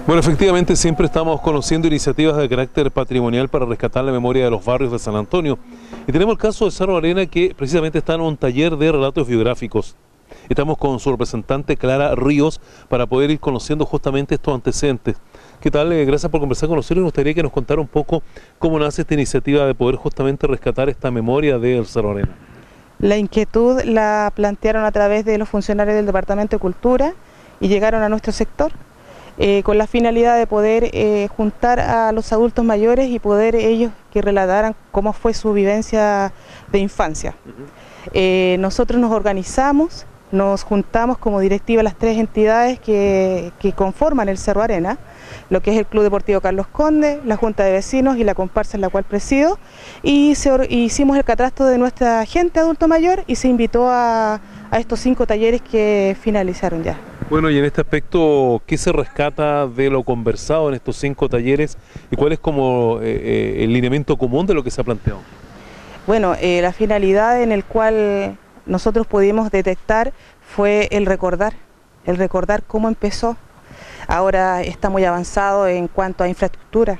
Bueno, efectivamente siempre estamos conociendo iniciativas de carácter patrimonial para rescatar la memoria de los barrios de San Antonio. Y tenemos el caso de Cerro Arena, que precisamente está en un taller de relatos biográficos. Estamos con su representante Clara Ríos para poder ir conociendo justamente estos antecedentes. ¿Qué tal? Gracias por conversar con nosotros. Me gustaría que nos contara un poco cómo nace esta iniciativa de poder justamente rescatar esta memoria del Cerro Arena. La inquietud la plantearon a través de los funcionarios del Departamento de Cultura y llegaron a nuestro sector con la finalidad de poder juntar a los adultos mayores y poder ellos que relataran cómo fue su vivencia de infancia. Nosotros nos organizamos, nos juntamos como directiva las tres entidades que conforman el Cerro Arena, lo que es el Club Deportivo Carlos Conde, la Junta de Vecinos y la comparsa en la cual presido, y hicimos el catastro de nuestra gente adulto mayor y se invitó a estos 5 talleres que finalizaron ya. Bueno, y en este aspecto, ¿qué se rescata de lo conversado en estos 5 talleres y cuál es como el lineamiento común de lo que se ha planteado? Bueno, la finalidad en el cual nosotros pudimos detectar fue el recordar cómo empezó. Ahora está muy avanzado en cuanto a infraestructura,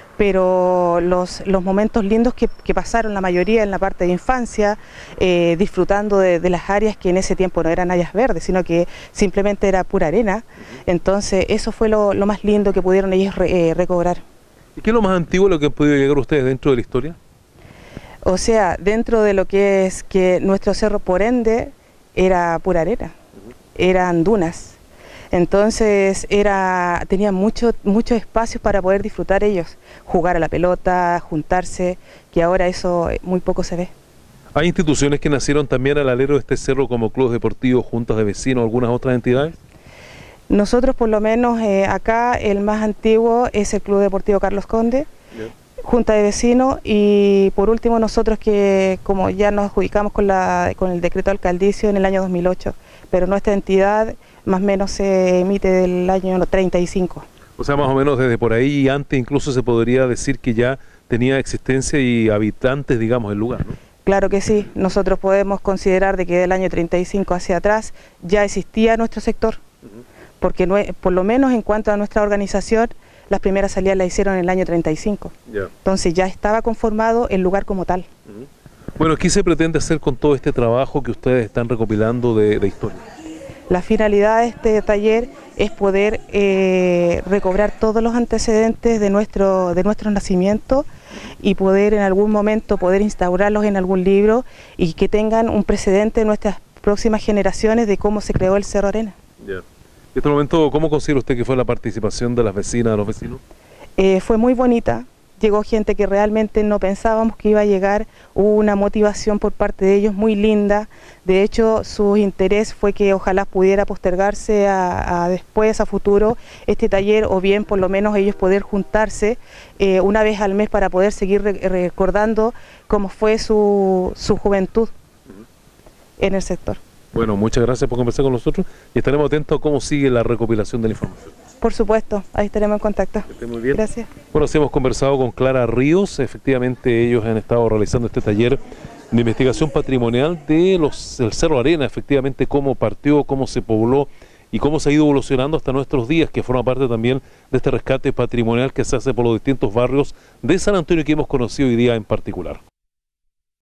pero los momentos lindos que pasaron la mayoría en la parte de infancia, disfrutando de las áreas que en ese tiempo no eran áreas verdes, sino que simplemente era pura arena. Entonces eso fue lo más lindo que pudieron ellos recobrar. ¿Y qué es lo más antiguo a lo que han podido llegar ustedes dentro de la historia? O sea, dentro de lo que es que nuestro cerro por ende era pura arena, eran dunas. Entonces tenía muchos espacios para poder disfrutar ellos, jugar a la pelota, juntarse, que ahora eso muy poco se ve. ¿Hay instituciones que nacieron también al alero de este cerro como clubes deportivos, juntas de vecinos, algunas otras entidades? Nosotros por lo menos acá el más antiguo es el Club Deportivo Carlos Conde, Junta de Vecinos, y por último nosotros que como ya nos adjudicamos con el decreto alcaldicio en el año 2008, pero nuestra entidad más o menos se emite del año 35. O sea, más o menos desde por ahí y antes incluso se podría decir que ya tenía existencia y habitantes, digamos, el lugar, ¿no? Claro que sí, nosotros podemos considerar de que del año 35 hacia atrás ya existía nuestro sector, porque por lo menos en cuanto a nuestra organización, las primeras salidas las hicieron en el año 35. Entonces ya estaba conformado el lugar como tal. Bueno, ¿qué se pretende hacer con todo este trabajo que ustedes están recopilando de historia? La finalidad de este taller es poder recobrar todos los antecedentes de nuestro nacimiento y poder en algún momento poder instaurarlos en algún libro y que tengan un precedente en nuestras próximas generaciones de cómo se creó el Cerro Arena. En este momento, ¿cómo considera usted que fue la participación de las vecinas, de los vecinos? Fue muy bonita, llegó gente que realmente no pensábamos que iba a llegar, hubo una motivación por parte de ellos muy linda. De hecho, su interés fue que ojalá pudiera postergarse a después, a futuro, este taller, o bien por lo menos ellos poder juntarse una vez al mes para poder seguir recordando cómo fue su juventud en el sector. Bueno, muchas gracias por conversar con nosotros y estaremos atentos a cómo sigue la recopilación de la información. Por supuesto, ahí estaremos en contacto. Que esté muy bien. Gracias. Bueno, sí hemos conversado con Clara Ríos, efectivamente ellos han estado realizando este taller de investigación patrimonial del Cerro Arena, efectivamente cómo partió, cómo se pobló y cómo se ha ido evolucionando hasta nuestros días, que forma parte también de este rescate patrimonial que se hace por los distintos barrios de San Antonio que hemos conocido hoy día en particular.